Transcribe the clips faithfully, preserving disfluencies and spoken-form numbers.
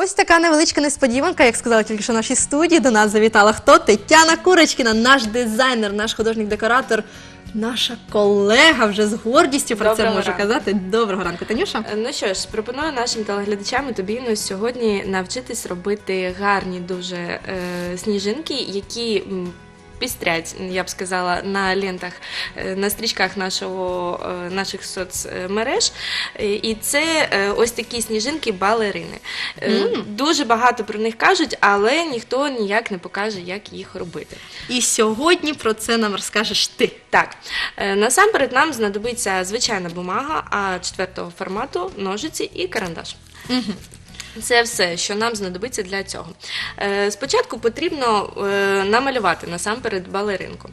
Ось така невеличка несподіванка, як сказала тільки що в нашій студії. До нас завітала хто? Тетяна Курочкіна, наш дизайнер, наш художник-декоратор, наша колега, вже з гордістю про це можу казати. Доброго ранку, Танюша. Ну що ж, пропоную нашим телеглядачам і тобі ну, сьогодні навчитись робити гарні дуже е, сніжинки, які м, пістрять, я б сказала, на лентах, на стрічках нашого, наших соцмереж. І це ось такі сніжинки-балерини. Mm. Дуже багато про них кажуть, але ніхто ніяк не покаже, як їх робити. І сьогодні про це нам розкажеш ти. Так. Насамперед нам знадобиться звичайна бумага а четвертого формату, ножиці і карандаш. Mm-hmm. Це все, що нам знадобиться для цього. Спочатку потрібно намалювати насамперед балеринку.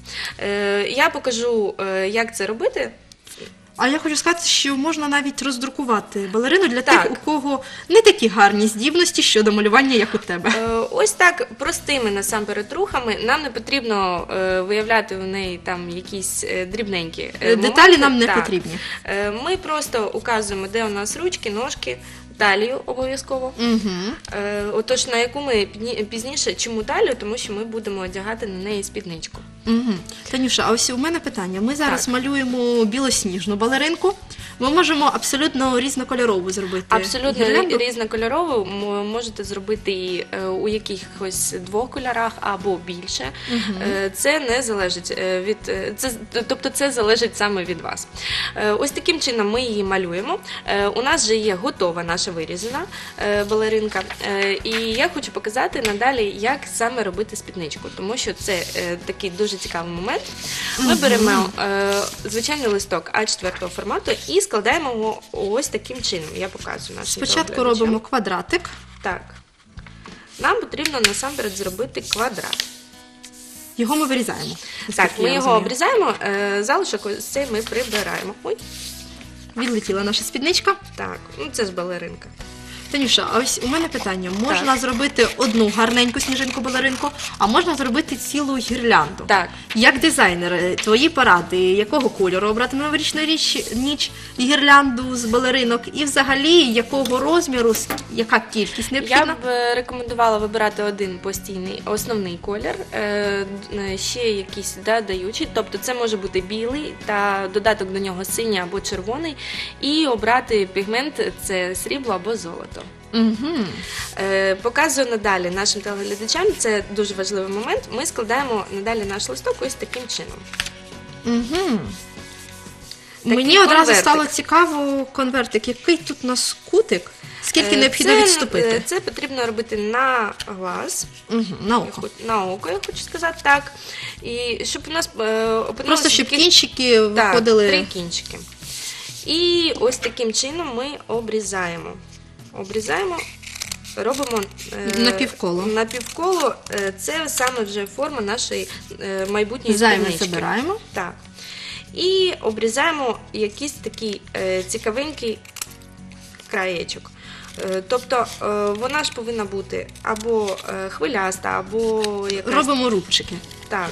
Я покажу, як це робити. А я хочу сказати, що можна навіть роздрукувати балерину для так. тих, у кого не такі гарні здібності щодо малювання, як у тебе. Ось так простими насамперед рухами. Нам не потрібно виявляти у неї там якісь дрібненькі моменти. Деталі нам не так. потрібні. Ми просто указуємо, де у нас ручки, ножки, талію обов'язково. Угу. Е, отож, на яку ми пізніше, чому талію? Тому що ми будемо одягати на неї спідничку. Угу. Танюша, а ось у мене питання. Ми зараз так. малюємо білосніжну балеринку. Ми можемо абсолютно різнокольорову зробити. Абсолютно гірлянду? Різнокольорову можете зробити і у якихось двох кольорах або більше. Угу. Це не залежить від, це, тобто це залежить саме від вас. Ось таким чином ми її малюємо. У нас вже є готова наша вирізана балеринка. І я хочу показати надалі, як саме робити спідничку, тому що це такий дуже цікавий момент. Ми беремо звичайний листок а четвертого формату і складаємо його ось таким чином. Я показую нашим Спочатку робимо квадратик. Так. Нам потрібно насамперед зробити квадрат. Його ми вирізаємо. Так, ми його обрізаємо, залишок ось цей ми прибираємо. Ой. Відлетіла наша спідничка. Так, ну це ж балеринка. Танюша, а ось у мене питання. Можна так. зробити одну гарненьку сніжинку-балеринку, а можна зробити цілу гірлянду. Так. Як дизайнер, твої поради, якого кольору обрати на новорічну ніч гірлянду з балеринок і взагалі якого розміру, яка кількість необхідна? Я б рекомендувала вибирати один постійний, основний колір, ще якийсь додаючий, тобто це може бути білий та додаток до нього синій або червоний, і обрати пігмент – це срібло або золото. Угу. Е, показую надалі нашим телеглядачам, це дуже важливий момент, ми складаємо надалі наш листок ось таким чином. Угу. Мені одразу конвертик. Стало цікаво конвертик, який тут у нас кутик, скільки е, необхідно це, відступити? Це потрібно робити на глаз, угу, на око. На око, я хочу сказати так. І щоб у нас е, опинилося... Просто щоб такі... кінчики виходили... Так, три кінчики. І ось таким чином ми обрізаємо. Обрізаємо, робимо е, напівколо. Напівколо. Це саме вже форма нашої е, майбутньої Займе спіднички. забираємо. Так. І обрізаємо якийсь такий е, цікавенький краєчок. Е, тобто е, вона ж повинна бути або е, хвиляста, або якась... Робимо рубчики. Так.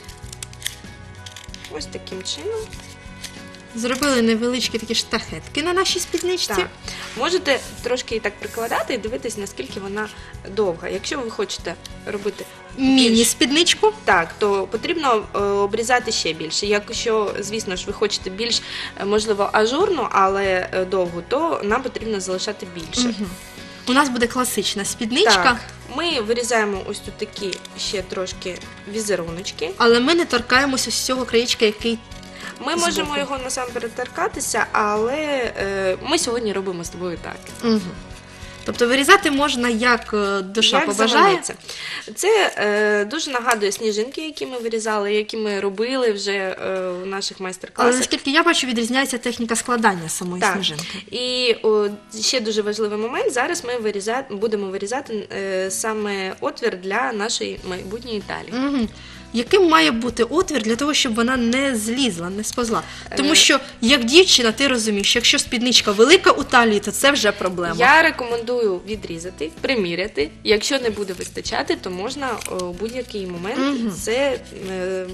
Ось таким чином. Зробили невеличкі такі штахетки на нашій спідничці. Так. Можете трошки так прикладати і дивитись, наскільки вона довга. Якщо ви хочете робити міні-спідничку, так, то потрібно е, обрізати ще більше. Якщо, звісно ж, ви хочете більш, можливо, ажурну, але довгу, то нам потрібно залишати більше. Угу. У нас буде класична спідничка. Так. Ми вирізаємо ось тут такі ще трошки візеруночки. Але ми не торкаємося з цього краєчка, який Ми збоку. можемо його насамперед торкатися, але е, ми сьогодні робимо з тобою так. Угу. Тобто вирізати можна як душа як побажає? Це е, дуже нагадує сніжинки, які ми вирізали, які ми робили вже е, в наших майстер-класах. Але наскільки я бачу, відрізняється техніка складання самої так. сніжинки. І о, ще дуже важливий момент, зараз ми вирізати, будемо вирізати е, саме отвір для нашої майбутньої талії. Угу. Яким має бути отвір для того, щоб вона не злізла, не сповзла? Тому що, як дівчина, ти розумієш, якщо спідничка велика у талії, то це вже проблема. Я рекомендую відрізати, приміряти. Якщо не буде вистачати, то можна у будь-який момент угу. це е,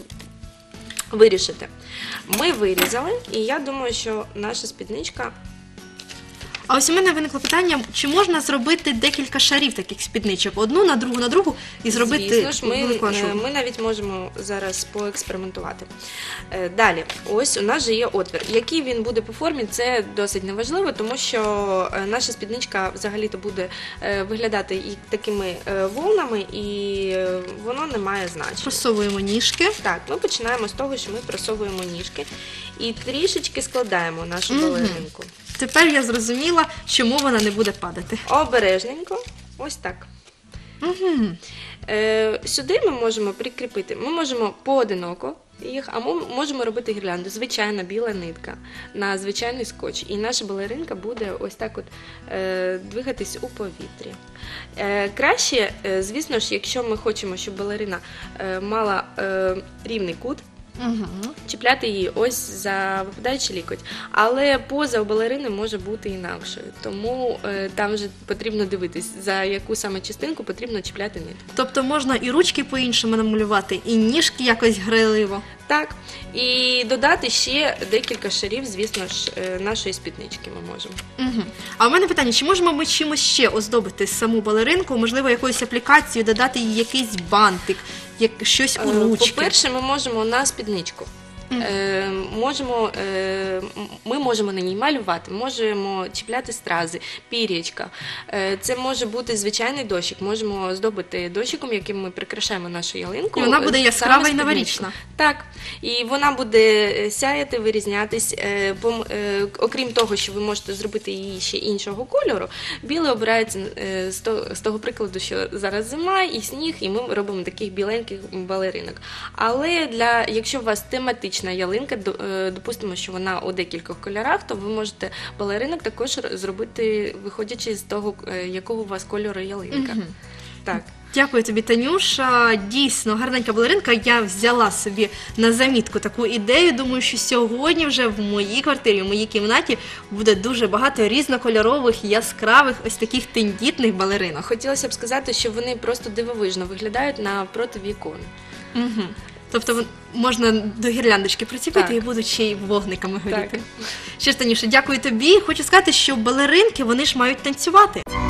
вирішити. Ми вирізали, і я думаю, що наша спідничка А ось у мене виникло питання, чи можна зробити декілька шарів таких спідничок? Одну на другу, на другу і зробити Звісно ж, ми, велику е, ашоту? ми навіть можемо зараз поекспериментувати. Е, Далі, ось у нас же є отвір. Який він буде по формі, це досить неважливо, тому що е, наша спідничка взагалі-то буде е, виглядати і такими е, волнами, і е, воно не має значення. Просовуємо ніжки. Так, ми починаємо з того, що ми просовуємо ніжки і трішечки складаємо нашу Мгм. балеринку. Тепер я зрозуміла, чому вона не буде падати. Обережненько, ось так. Угу. Е, Сюди ми можемо прикріпити, ми можемо поодиноко їх, а ми можемо робити гірлянду. Звичайна біла нитка на звичайний скотч. І наша балеринка буде ось так от е, двигатись у повітрі. Е, краще, е, звісно ж, якщо ми хочемо, щоб балерина е, мала е, рівний кут, Угу. чіпляти її ось за випадаючий лікоть. Але поза у балерини може бути інакшою. Тому е, там вже потрібно дивитись, за яку саме частинку потрібно чіпляти нитку. Тобто можна і ручки по-іншому намалювати, і ніжки якось грайливо. Так, і додати ще декілька шарів, звісно ж, е, нашої спіднички ми можемо. Угу. А в мене питання, чи можемо ми чимось ще оздобити саму балеринку, можливо, якоюсь аплікацією, додати їй якийсь бантик, як щось у Е, ручки? По-перше, ми можемо на спідничку. Е, можемо, е, м- ми можемо на ній малювати, можемо чіпляти стрази, пір'ячка. Е, це може бути звичайний дощик. Можемо здобити дощиком, яким ми прикрашаємо нашу ялинку. І вона буде е, яскрава саме і спідничку. новорічна. Так, і вона буде е, сяяти, вирізнятись. Е, пом- е, окрім того, що ви можете зробити її ще іншого кольору, біле обирається е, з того, з того прикладу, що зараз зима і сніг, і ми робимо таких біленьких балеринок. Але для, якщо у вас тематична ялинка, до- е, допустимо, що вона у декількох кольорах, то ви можете балеринок також р- зробити, виходячи з того, е, якого у вас кольору ялинка. Мгм. Так. Дякую тобі, Танюша. Дійсно, гарненька балеринка. Я взяла собі на замітку таку ідею. Думаю, що сьогодні вже в моїй квартирі, в моїй кімнаті буде дуже багато різнокольорових, яскравих, ось таких тендітних балеринок. Хотілося б сказати, що вони просто дивовижно виглядають напроти вікон. Угу. Тобто вон- можна до гірляндочки приціпити Так. і будуть ще й вогниками горіти. Так. Ще ж, Танюша, дякую тобі. Хочу сказати, що балеринки, вони ж мають танцювати.